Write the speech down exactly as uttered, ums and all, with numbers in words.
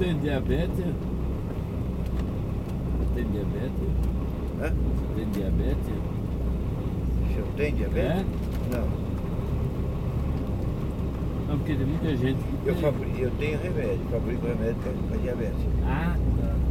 tem diabetes? Tem diabetes? Hã? Tem diabetes? Se eu tenho diabetes? É? Não. Não, porque tem muita gente que Eu, tem. fabri... eu tenho remédio, fabrico remédio para diabetes. Ah, tá.